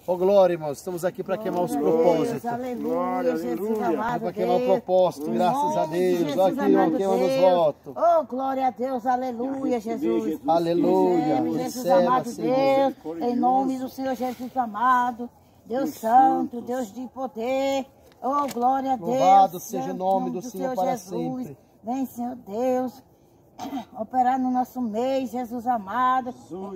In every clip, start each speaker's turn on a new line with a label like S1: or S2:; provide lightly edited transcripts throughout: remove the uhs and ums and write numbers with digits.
S1: Ô, glória, irmãos, estamos aqui para queimar os propósitos.
S2: Aleluia, Jesus amado.
S1: Para queimar o propósito, graças a Deus. Aqui, ó, queimando os votos.
S2: Oh, glória a Deus, aleluia, Jesus.
S1: Aleluia.
S2: Jesus amado, Deus, em nome do Senhor Jesus amado. Deus Santo, Deus de poder. Oh, glória a Deus.
S1: Louvado seja o nome do Senhor para sempre.
S2: Vem, Senhor Deus, operar no nosso meio, Jesus amado.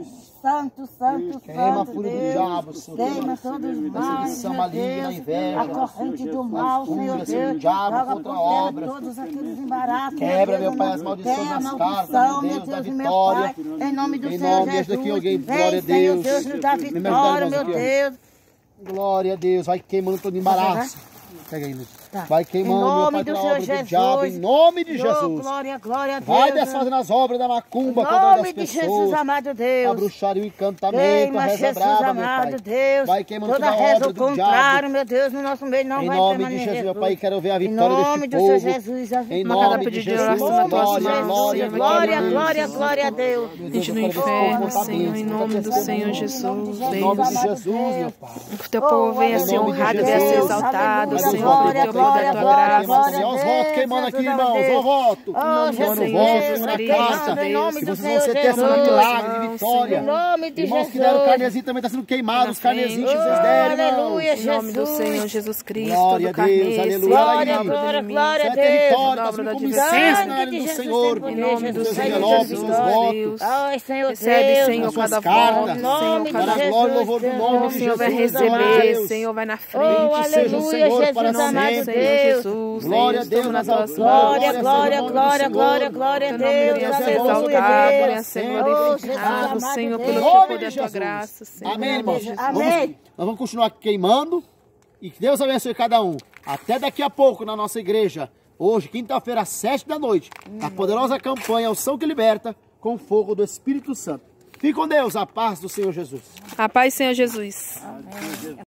S2: Santo, santo,
S1: queima a
S2: santo,
S1: fúria do
S2: Deus.
S1: diabo, Senhor.
S2: Queima todos os males,
S1: São
S2: meu
S1: maligna,
S2: Deus.
S1: inveja,
S2: A corrente do mal, Senhor
S1: do
S2: Deus.
S1: diabo
S2: Joga
S1: contra a
S2: por
S1: obra.
S2: terra todos aqueles embaraços.
S1: Quebra,
S2: Deus,
S1: meu Pai, as maldições
S2: Quebra a
S1: das
S2: maldição,
S1: cartas,
S2: meu
S1: meu Deus, da
S2: Deus e meu
S1: vitória.
S2: Pai. Em nome do
S1: Em
S2: Senhor
S1: nome deste
S2: Jesus.
S1: aqui, alguém,
S2: Vem,
S1: glória a
S2: Senhor
S1: Deus.
S2: Deus, nos dá
S1: Me
S2: vitória,
S1: ajuda,
S2: meu
S1: irmãos, aqui, ó.
S2: Deus.
S1: Glória a Deus. Vai queimando todo embaraço. Pega aí, Lúcio.
S2: Tá.
S1: Vai queimando,
S2: Em
S1: meu
S2: nome
S1: Pai,
S2: do
S1: toda a
S2: Senhor
S1: obra do
S2: Jesus.
S1: diabo, em nome de
S2: Oh,
S1: Jesus.
S2: glória, glória a Deus.
S1: Vai desfazendo as obras da macumba
S2: Em
S1: contra
S2: nome
S1: as
S2: de Jesus,
S1: pessoas.
S2: amado Deus.
S1: A bruxaria, o encantamento,
S2: Queima,
S1: a reza
S2: Jesus
S1: brava, meu
S2: amado
S1: Pai.
S2: Deus.
S1: Vai queimando
S2: Toda
S1: toda a
S2: reza
S1: obra
S2: ao
S1: do
S2: contrário,
S1: diabo.
S2: meu Deus, no nosso meio não
S1: Em
S2: vai
S1: nome de
S2: permanecer.
S1: Jesus, meu Pai, quero ver a
S2: Em
S1: vitória
S2: nome
S1: deste
S2: do Senhor
S1: povo.
S2: Jesus.
S1: Em
S3: Uma
S1: nome
S3: cada
S1: de
S3: pedido de
S1: Jesus,
S3: oração nas tuas
S1: glória,
S3: mãos,
S1: glória,
S3: Senhor, vai
S1: glória,
S2: Glória,
S3: queimando.
S2: glória, glória a Deus.
S3: Gente no
S1: eu quero ver esse
S3: inferno,
S1: povo tá
S3: Senhor,
S1: bem,
S3: em
S1: tá
S3: nome do
S1: bem.
S3: Senhor
S2: Em
S3: Jesus.
S2: nome de
S1: Em nome de
S2: amado
S1: Jesus,
S2: Deus.
S1: meu Pai.
S3: Que o teu povo venha ser
S1: aleluia.
S3: honrado,
S1: Em nome
S3: venha
S1: de
S3: ser
S1: Jesus.
S3: exaltado,
S2: Aleluia,
S3: Senhor, pelo
S2: glória,
S3: teu poder da tua
S2: glória,
S3: graça.
S2: glória.
S1: Olha os votos queimando aqui,
S2: Jesus,
S1: irmãos. Olha o voto.
S2: Oh,
S3: nome
S2: Jesus,
S3: do
S1: Queimando o voto,
S3: Senhor
S1: queimando a
S3: Jesus,
S1: carta.
S2: em nome
S1: Que
S2: do
S1: vocês
S2: Senhor
S1: vão ser testemunho de
S2: Jesus.
S1: milagre, de
S2: Em
S1: vitória.
S2: nome de
S1: Irmãos
S2: Jesus.
S1: que deram carnezinho também está sendo queimado. Os carnezinhos que vocês deram, irmãos.
S2: Aleluia,
S3: Em nome do
S2: Jesus.
S3: Senhor Jesus Cristo,
S1: Glória
S3: do
S1: a Deus,
S3: carnê,
S1: aleluia.
S3: Senhor,
S2: Glória,
S3: obra do
S2: glória,
S3: inimigo.
S2: glória a
S1: Isso é
S2: Deus.
S1: território, está
S3: Obra
S1: sendo
S3: da
S1: como
S3: adversidade.
S1: incenso na
S2: Sangue
S1: área
S2: de
S1: do
S2: Jesus
S1: Senhor.
S2: tem
S3: Em
S2: poder,
S3: nome do
S2: Jesus,
S1: Seus
S3: Senhor
S1: envelopes,
S3: Jesus,
S1: seus
S3: ó
S1: votos.
S3: Deus.
S2: Ai, Senhor
S3: Recebe,
S2: Deus.
S3: Senhor,
S1: as suas
S3: cada
S1: cartas.
S3: voto,
S2: Em nome
S3: Senhor,
S2: de
S1: Para
S3: cada
S1: a
S2: Jesus.
S1: glória e louvor do nome
S3: O
S1: de
S3: Senhor vai
S1: Jesus, glória a
S3: receber,
S1: Deus.
S3: Senhor, vai na
S2: Oh,
S3: frente.
S1: seja o
S2: aleluia,
S1: Senhor
S2: Jesus
S1: para
S2: amado
S1: sempre.
S3: Senhor
S2: Deus.
S3: Jesus,
S1: Glória a
S3: Deus,
S1: Deus
S3: toma nas
S1: nas
S3: tuas
S1: alturas.
S3: mãos.
S2: Glória,
S1: seja o
S2: glória,
S1: nome do
S2: glória,
S1: Senhor.
S2: glória, glória a
S3: Teu nome
S2: Deus.
S3: venha ser
S1: Deus,
S2: Aleluia,
S3: exaltado, venha
S2: Deus.
S3: ser
S1: sempre.
S2: Oh, Jesus
S3: glorificado,
S2: amado
S3: Senhor,
S2: Deus.
S3: pelo
S1: Em
S3: teu
S1: nome
S3: poder
S1: de
S3: da tua
S1: Jesus.
S3: graça, Senhor.
S1: Amém, irmãos?
S2: Amém.
S1: Nós vamos continuar queimando e que Deus abençoe cada um. Até daqui a pouco na nossa igreja. Hoje, quinta-feira, às 7 da noite. A poderosa campanha O Som que Liberta com fogo do Espírito Santo. Fique com Deus, a paz do Senhor Jesus.
S3: A paz, Senhor Jesus.
S2: Amém.